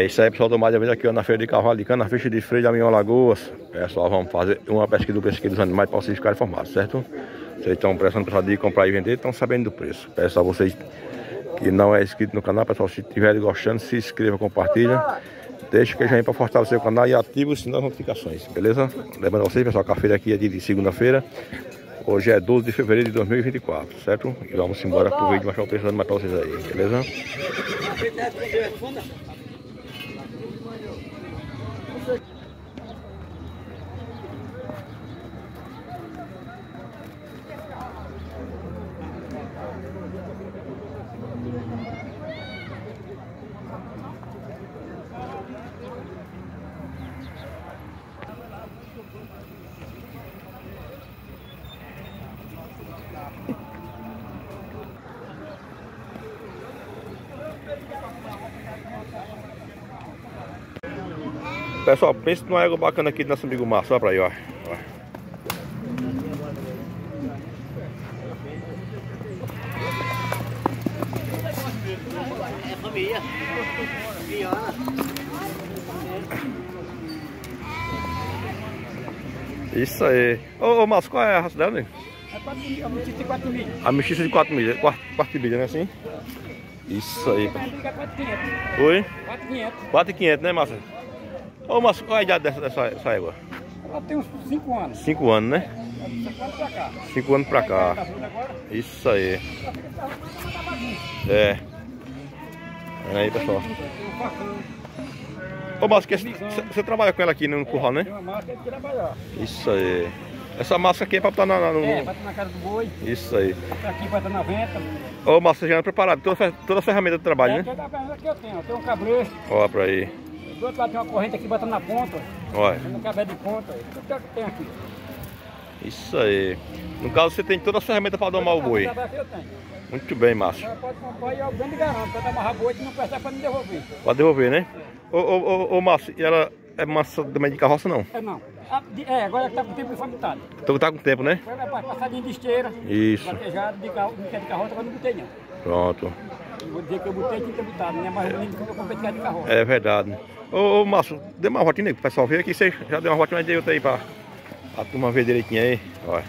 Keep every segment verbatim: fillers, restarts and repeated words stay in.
isso aí, pessoal do mais vez aqui ó, na feira de cavalo de cana, ficha de freio de Amião Alagoas. Pessoal, vamos fazer uma pesquisa do preço aqui dos animais para vocês ficarem informados, certo? Vocês estão prestando pessoal de comprar e vender, estão sabendo do preço. Peço a vocês que não é inscrito no canal, pessoal, se estiverem gostando, se inscreva, compartilha. Deixa que já vem para fortalecer o canal e ativa o sininho das notificações, beleza? Lembrando a vocês, pessoal, que a feira aqui é de segunda-feira. Hoje é doze de fevereiro de dois mil e vinte e quatro, certo? E vamos embora pro vídeo mostrar o preço dos animais para vocês aí, beleza? Pessoal, pensa numa égua bacana aqui do nosso amigo Márcio, olha pra aí, ó. ó. É família. Isso aí. Ô, ô Márcio, qual é a raça dela, né? É a mestiça de quatro milhas. A mestiça de quatro milhas, quatro milhas, né assim? Isso aí. quatro mil e quinhentos. Oi? quatro mil e quinhentos. quatro mil e quinhentos, né, Márcio? Ô, Márcio, qual é a idade dessa, dessa, dessa égua? Ela tem uns cinco anos. cinco anos, né? cinco anos pra cá. cinco anos pra cá. Isso aí. É. Olha aí, pessoal. Ô, Márcio, você trabalha com ela aqui no curral, né? Tem uma massa que trabalhar. Isso aí. Essa massa aqui é pra botar na, na, no... É, bota na casa do boi. Isso aí. Essa aqui bota na venta. Ô, Márcio, você já é preparado. Toda, toda a ferramenta de trabalho, É, né? toda a ferramenta que eu tenho. Eu tenho um cabresto. Olha pra aí. Do outro lado tem uma corrente aqui, bota na ponta. Olha. No cabé de ponta. Tudo que eu tenho aqui. Isso aí. No caso, você tem toda a ferramenta para domar o boi. Eu tenho. Muito bem, Márcio. Ela pode comprar e eu vendo e garanto. Quando amarrar boi, não precisa para me devolver. Pode devolver, né? Ô, ô, ô, ô, Márcio, e ela é massa também de carroça, não? É, não. Ah, de- É, agora que tá com tempo informitado. Então tá com tempo, né? Foi levar passadinha de esteira. Isso. Vaquejado de carro, não quer de carroça, agora não botei não. Pronto. Eu vou dizer que eu botei, tinha que ter botado. Não é mais bonito que eu comprei de carro de carroça. É verdade. Ô, ô Márcio, dê uma rotina aí pro pessoal ver aqui. Você já deu uma rotina de outra aí pra a turma ver direitinho aí. Olha.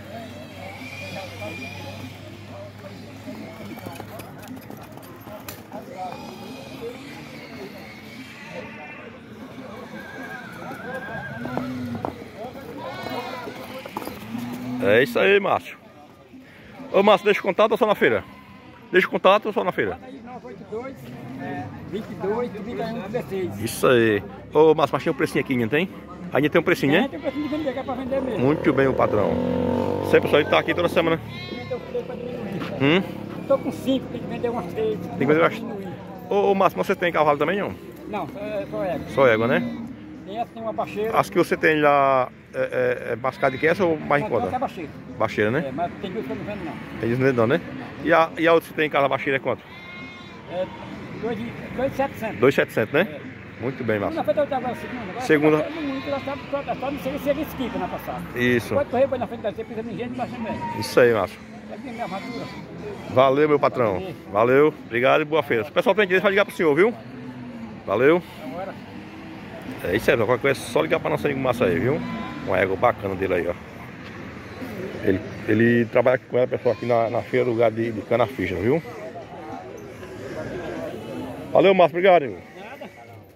É isso aí, Márcio. Ô, Márcio, deixa o contato ou só na feira? Deixa o contato ou só na feira? nove oito dois, vinte e dois, trinta e um, dezesseis. Isso aí. Ô, Márcio, mas tem um precinho aqui, não tem? Ainda tem um precinho, É, né? tem um preço de vender, que é pra vender mesmo. Muito bem, o patrão. Sempre pessoal, ele tá aqui toda semana. Eu falei pra diminuir. Hum? Tô com cinco, tem que vender umas três. Tem que vender umas- Ô, ô, Márcio, você tem cavalo também, não? Não, é só égua. Só égua, né? Tem essa, tem uma baixeira. As que você tem lá é, é, é mais cara que essa ou mais em Não, só que é conta? baixeira. Baixeira, né? É, mas tem duas que eu não vendo não. Tem isso não, né? E a, e a outra que você tem em casa baixeira é quanto? É dois mil e setecentos. dois mil e setecentos, né? É. Muito bem, Na Márcio. frente eu tava segunda. Agora Segunda. tá fazendo muito, ela sabe, só, só não sei se ele esquiva na passada. Isso. Pode correr, põe na frente da você, pisa em gente, mas também. Isso aí, Márcio. É bem minha armadura. Valeu, meu patrão. Valeu. Obrigado e boa feira. Se o pessoal tem interesse, vai ligar pro senhor, viu? Valeu. Agora. É isso aí, pessoal. Qualquer coisa é só ligar para nosso amigo Massa aí, viu? Uma égua bacana dele aí, ó. Ele, ele trabalha com ela, pessoal, aqui na, na feira, lugar de, de cana ficha, viu? Valeu, Márcio. Obrigado, amigo. Nada.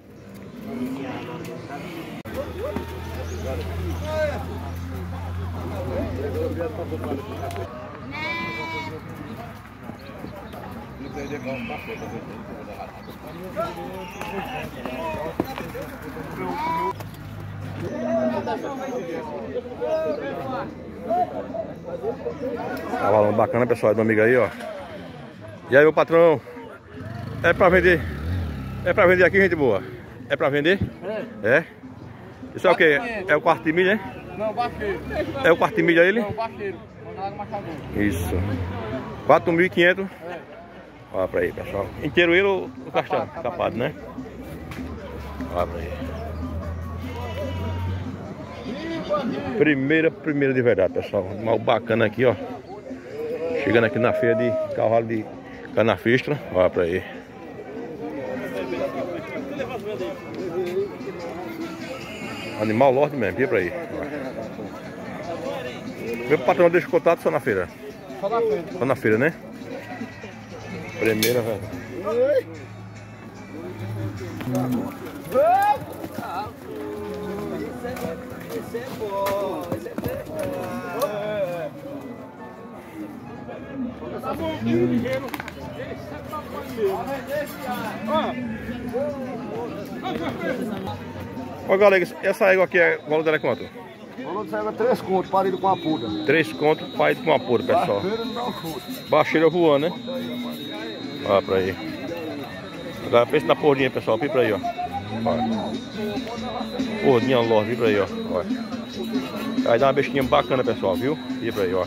Cavalão bacana, pessoal, é do amigo aí, ó. E aí, meu patrão? É pra vender? É pra vender aqui, gente boa? É pra vender? É. É? Isso é o que? É o quarto de milha, né? Não, baixeiro. É o quarto de milha ele? Não, baixeiro. Mandar machador. Isso. quatro mil e quinhentos. Olha pra aí, pessoal. Inteiro ele ou o castanho? Capado, né? Olha pra aí. Primeira, primeira de verdade, pessoal. Mal bacana aqui, ó. Chegando aqui na feira de cavalo de canafistra. Olha pra aí. Animal Lorde mesmo, via pra aí. Meu patrão deixa o contato só na feira. Só na feira. Só na feira, né? Primeira, velho. Esse é bom, esse é bom. Tá bom, ligeiro. Esse é tamanho mesmo. Ó, galera, essa égua aqui, é, o valor dela é quanto? O valor dessa égua é três contos, parido com a puda. três contos, parido com a puda, pessoal. Baixeira não dá o chute. Baixeira voando, né? Olha pra aí. Agora pensa na porrinha, pessoal. Vem pra aí, ó. Olha. Porrinha Lorde, vem pra aí, ó. Olha. Aí dá uma bestinha bacana, pessoal, viu? Vem pra aí, ó.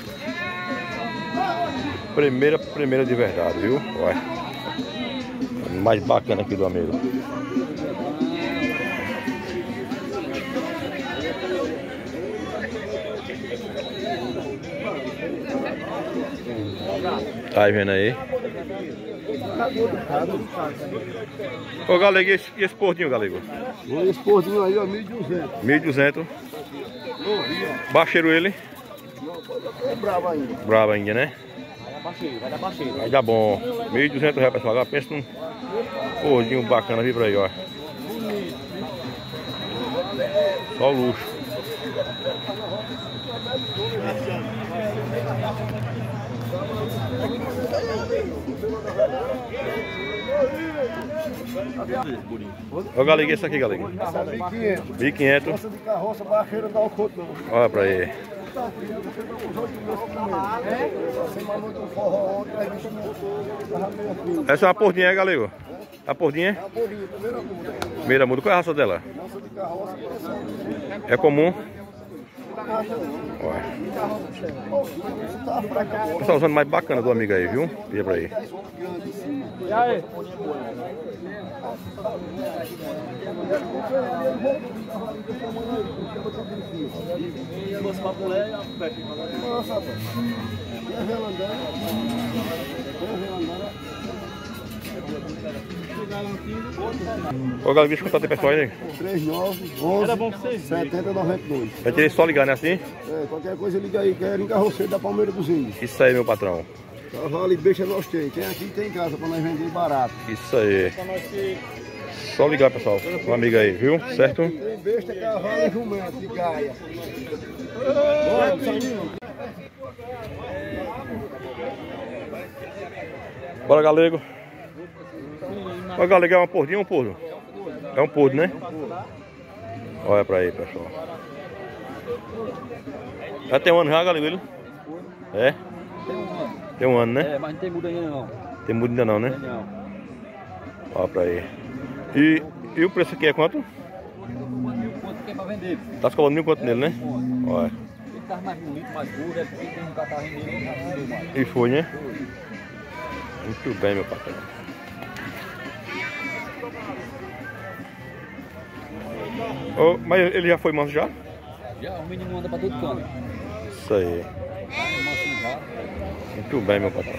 Primeira, primeira de verdade, viu? Olha. Mais bacana aqui do amigo. Tá vendo aí? Ô, Galego, e esse, e esse portinho, Galego? Esse portinho aí, ó, mil e duzentos. mil e duzentos. Baixeiro ele? É bravo ainda. Bravo ainda, né? Vai dar baixeiro. Vai dar bom. mil e duzentos reais, pessoal. Agora pensa num portinho bacana, vem pra aí, ó. Só o luxo. Ô, Galego, esse aqui, Galego? Essa é mil e quinhentos. mil e quinhentos. Nossa de carroça, baixeira não dá o conto não. Olha pra aí. Essa é uma portinha, é, Galego? A portinha? A bolinha, primeira muda. Primeira muda. Qual é a raça dela? Nossa de carroça, É comum? Essa é usando mais bacana do amigo aí, viu? Vira pra aí. E aí? Ô, galera, deixa eu contar pessoal aí. três nove, onze, setenta, noventa e dois. Vai ter só ligar, né? Assim? É, qualquer coisa liga aí, quero em carroceiro da Palmeira dos Índios. Isso aí, meu patrão. Cavalo e beixa nós tem. Tem aqui tem em casa pra nós vender barato. Isso aí. Só ligar, pessoal. Um amigo aí, viu? Certo? Tem besta, cavalo e jumento de gaia. Bora, Saninho. Bora, Galego. Ó, Galego, é uma porrinha ou um porro? É um porro, né? Olha pra aí, pessoal. Já tem um ano já, Galego, ele? É? Tem um ano. Tem um ano, né? É, mas não tem muda ainda não. Tem muda ainda não, né? Tem não. Olha pra aí. E, e o preço aqui é quanto? Mil quanto que é pra vender? Tá se cobrando mil quanto nele, né? Olha. Ele tá mais bonito, mais duro, é porque tem um catarrinho nele, não vendeu mais. E foi, né? Muito bem, meu patrão. Oh, mas ele já foi manso já? Já, o menino anda pra todo canto. Isso aí. Manso já. Muito bem, meu patrão.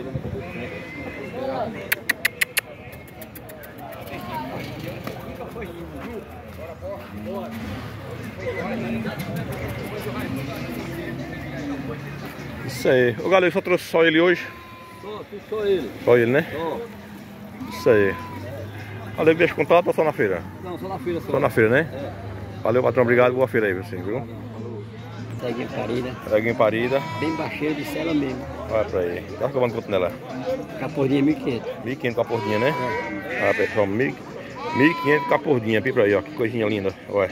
Isso aí. Ô, galera, só trouxe só ele hoje? Só, só ele. Só ele, né? Só. Isso aí. Valeu, deixa contato ou só na feira? Não, só na feira só. Só na feira, né? É. Valeu, patrão. Obrigado. Boa feira aí, você, viu? Ceguinha parida, Peguinho parida. bem baixinha de cela mesmo. Olha pra aí. Tá acabando quanto nela? Caporrinha mil e quinhentos. mil e quinhentos com a portinha, né? Olha, pessoal. mil e quinhentos com a portinha. Vem pra aí, ó. Que coisinha linda. Olha.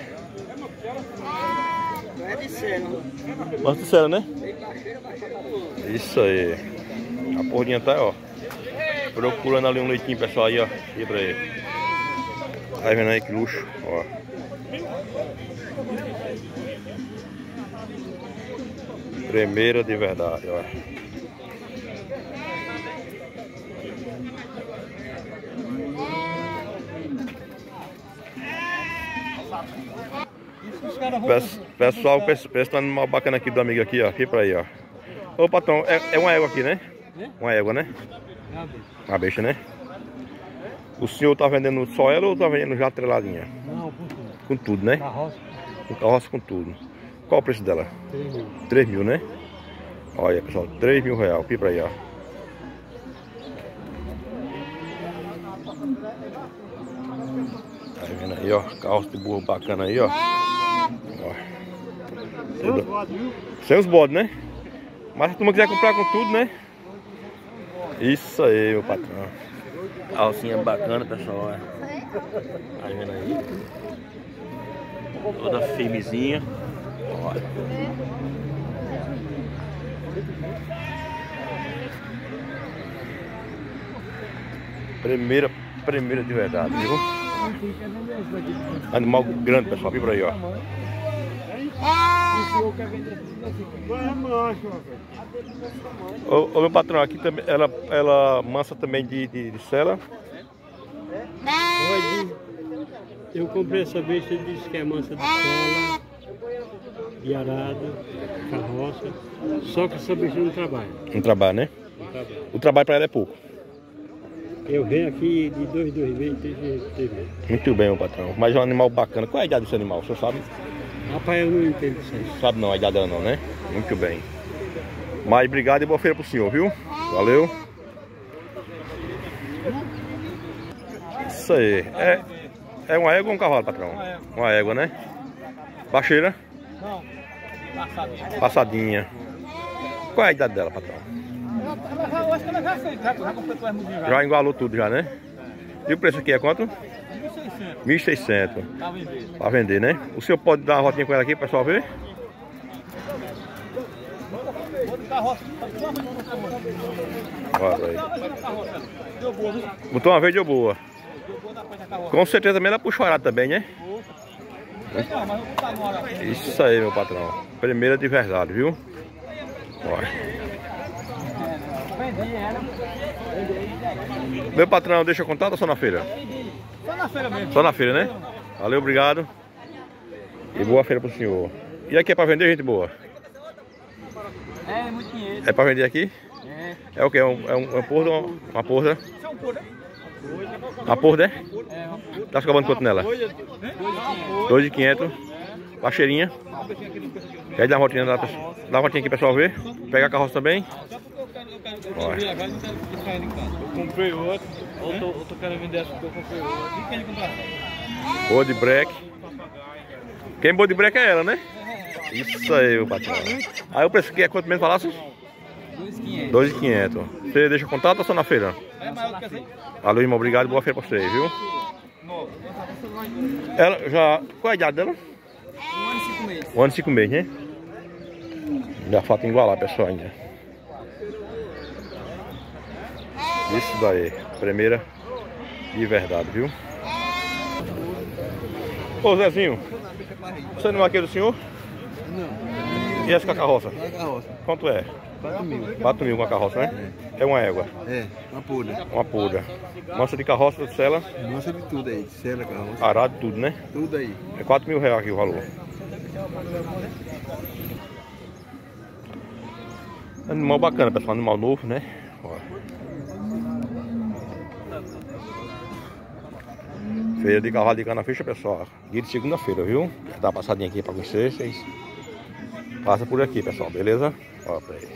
Não é de cela. Mas de cela, né? Isso aí. A porrinha tá, ó. Procurando ali um leitinho, pessoal, aí, ó. E pra aí. Tá vendo aí que luxo, ó. Primeira de verdade, ó. Pessoal, pensa no animal bacana aqui do amigo aqui, ó. Aqui pra aí, ó. Ô, patrão, é, é uma égua aqui, né? Uma égua, né? Uma besta, né? O senhor tá vendendo só ela ou tá vendendo já atreladinha? Não, por Com tudo, né? Carroça. Com carroça com tudo. Qual o preço dela? três mil. três mil, né? Olha, pessoal, três mil reais. Pira aí, ó. Tá vendo aí, ó? Carroça de burro bacana aí, ó. Ó. Sem os bodes, viu? Sem os bodes, né? Mas se a turma quiser comprar com tudo, né? Isso aí, meu patrão. A alcinha bacana, pessoal. Ó. Tá vendo aí? Toda firmezinha. Olha. Primeira, primeira de verdade, viu? Animal grande, pessoal. Vibra aí, ó. Ô, ô meu patrão, aqui também, ela, ela mansa também de, de, de sela. Pode. Eu comprei essa besta, ele disse que é mansa de sela, de arado, carroça. Só que essa besta não trabalha. Não trabalha, né? Não trabalha. O trabalho pra ela é pouco. Eu venho aqui de dois em dois meses, três em três meses. Muito bem, meu patrão. Mas é um animal bacana. Qual é a idade desse animal? O senhor sabe? Rapaz, eu não entendo isso aí. Sabe não, a idade dela não, né? Muito bem. Mas obrigado e boa feira pro senhor, viu? Valeu. Isso aí. É, é uma égua ou um cavalo, patrão? Uma égua, né? Baixeira? Não. Passadinha. Passadinha. Qual é a idade dela, patrão? Eu acho que ela já fez, já, já completou as mudinhas. Já igualou tudo já, né? E o preço aqui é quanto? mil e seiscentos. mil e seiscentos. Tá vendendo. Pra vender, né? O senhor pode dar uma rotinha com ela aqui, pro pessoal ver? Vou de carroça. Olha aí. Deu boa, viu? Botou uma vez deu boa. Deu boa da coisa da carroça. Com certeza também ela puxou arado também, né? Não, mas eu vou botar na hora. Isso aí, meu patrão. Primeira de verdade, viu? Olha. Vendi ela. Meu patrão, deixa eu contar ou só na feira? Só na feira mesmo. Só na feira, né? Valeu, obrigado. E boa feira pro senhor. E aqui é pra vender, gente boa? É, muito dinheiro. É pra vender aqui? É. É o que? É um, é um, uma porra, uma, uma porra? Isso é um porra. Uma porra, né? É, uma porra. Tá se cobrando quanto nela? dois dois mil e quinhentos. Baixeirinha. Quer dar uma voltinha, dá uma voltinha aqui, pessoal, ver? Pegar a carroça também. Olha. Eu comprei outro. Eu tô, eu tô querendo vender essa porque eu comprei outro. E quem comprar? Boa de break. Quem boa de break é ela, né? Isso aí, meu patrão. Aí o preço aqui é quanto mesmo falasse? dois mil e quinhentos. dois mil e quinhentos. Você deixa contato ou só na feira? É maior do que essa aí? Valeu, irmão. Obrigado. Boa feira pra vocês, viu? Ela já... Qual é a idade dela? Um ano e cinco meses. Um ano e cinco meses, né? Já falta igualar, pessoal, ainda. Isso daí. Primeira de verdade, viu? Ô, Zezinho. Você não é aquele do senhor? Não. E essa com a carroça? É a carroça. Quanto é? quatro mil. quatro mil com a carroça, né? É uma égua. É, uma pura. Uma pura. Mansa de carroça, de sela, Nossa de tudo aí. Sela, carroça. arado, tudo, né? Tudo aí. É quatro mil reais aqui o valor. Animal bacana, pessoal. Animal novo, né? Olha. Feira de cavalo de cana fecha, pessoal. Dia de segunda-feira, viu? Dá uma passadinha aqui pra vocês. Vocês passa por aqui, pessoal, beleza? Olha pra aí.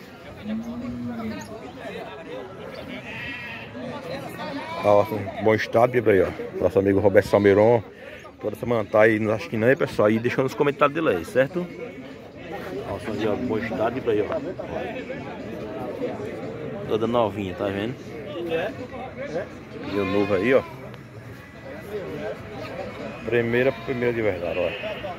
Ó, bom estado, vibra aí, ó. Nosso amigo Roberto Salmeiron. Toda semana tá aí nos assistindo aí, pessoal. E deixando nos comentários dele aí, certo? Nossa, aí, ó, bom estado, vibra aí, ó. Toda novinha, tá vendo? E o novo aí, ó. Primeira, primeira de verdade, olha.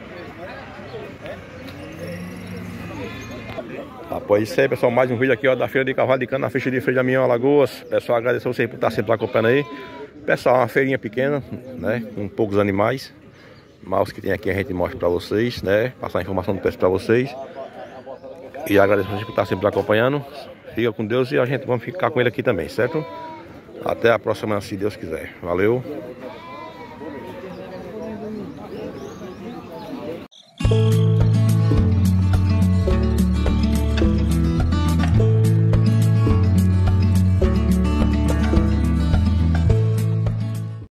Após isso aí, pessoal, mais um vídeo aqui, ó, da Feira de Cavalo de Cana, na Feira de Freio da Minha Alagoas. Pessoal, agradeço a vocês por estar sempre acompanhando aí. Pessoal, uma feirinha pequena, né, com poucos animais. Mas os que tem aqui a gente mostra pra vocês, né, passar a informação do preço pra vocês. E agradeço a vocês por estar sempre acompanhando. Fica com Deus e a gente vai ficar com ele aqui também, certo? Até a próxima, se Deus quiser. Valeu!